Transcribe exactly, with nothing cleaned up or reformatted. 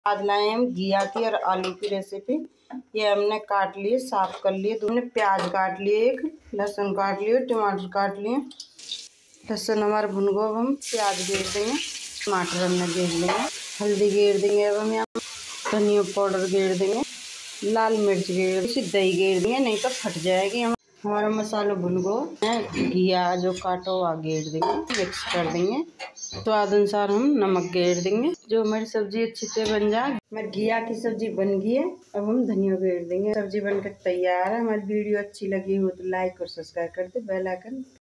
आज लाए हम घिया की और आलू की रेसिपी। ये हमने काट लिए, साफ कर लिए। तुमने प्याज काट लिए, एक लहसुन काट लिए, टमाटर काट लिए। लहसुन हमारा भुन गो, अब हम प्याज गेर देंगे, टमाटर हमने गेर लेंगे, हल्दी गेर देंगे। अब हम यहाँ धनिया पाउडर गेर देंगे, लाल मिर्च गेर, दही गेर देंगे, नहीं तो फट जाएगी। हम हमारा मसाला भुन गो, घिया जो काटो हुआ गेर देंगे, मिक्स कर देंगे। स्वाद अनुसार हम नमक गेर देंगे। जो हमारी सब्जी अच्छी से बन जाए। हमारी घिया की सब्जी बन गई है, अब हम धनिया गेर देंगे। सब्जी बनकर तैयार है। हमारी वीडियो अच्छी लगी हो तो लाइक और सब्सक्राइब कर दे, बेल आइकन